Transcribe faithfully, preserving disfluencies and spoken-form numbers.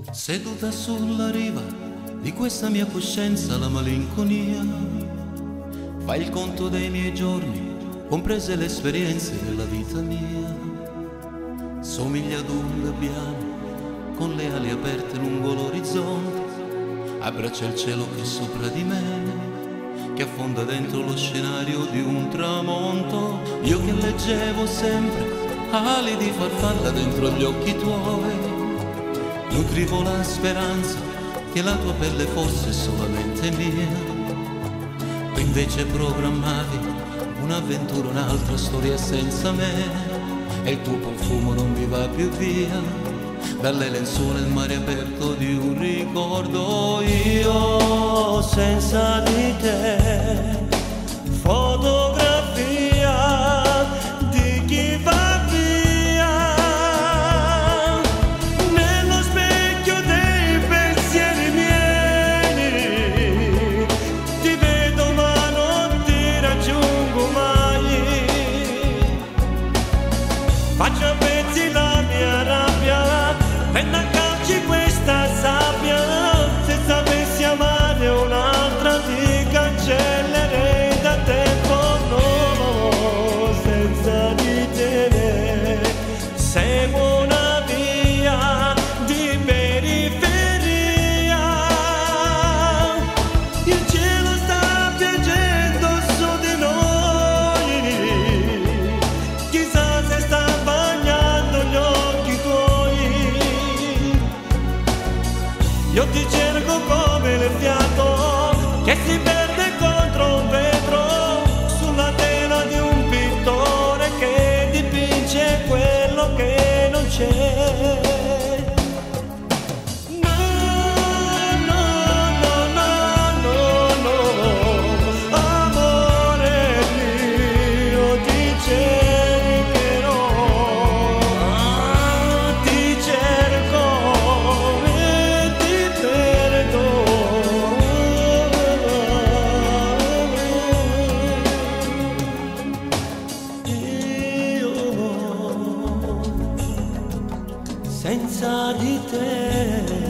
Seduta sulla riva di questa mia coscienza la malinconia fa il conto dei miei giorni, comprese le esperienze della vita mia. Somiglia ad un gabbiano con le ali aperte lungo l'orizzonte, abbraccia il cielo che è sopra di me, che affonda dentro lo scenario di un tramonto. Io che leggevo sempre ali di farfalla dentro gli occhi tuoi, nutrivo la speranza che la tua pelle fosse solamente mia. Tu invece programmavi un'avventura, un'altra storia senza me, e il tuo profumo non mi va più via dalle lenzuola, il mare aperto di un ricordo. Io senza di te, fotografia di chi va via, nello specchio dei pensieri miei, ti vedo ma non ti raggiungo mai. Faccio a pezzi la mia rabbia, prendo a calci questa sabbia. Se sapessi amare un'altra ti cancellerei da tempo. No, senza di te seguo una via di periferia. Il cielo sta piangendo su di noi, chissà se sta bagnando gli occhi tuoi. Io ti cerco come il fiato che si perde contro un vetro, sulla tela di un pittore che dipinge quello che non c'è. No, no, no, no, no, no, amore mio, ti cercherò, ti cerco e ti perdono. Io senza di te